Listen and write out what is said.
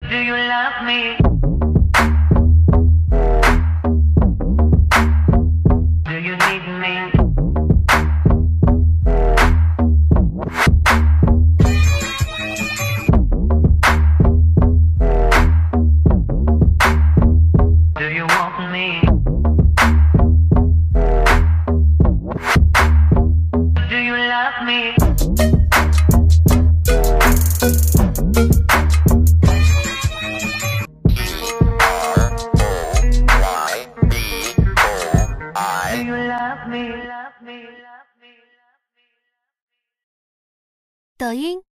Do you love me? Do you need me? Do you want me? Do you love me? Do you love me? 抖音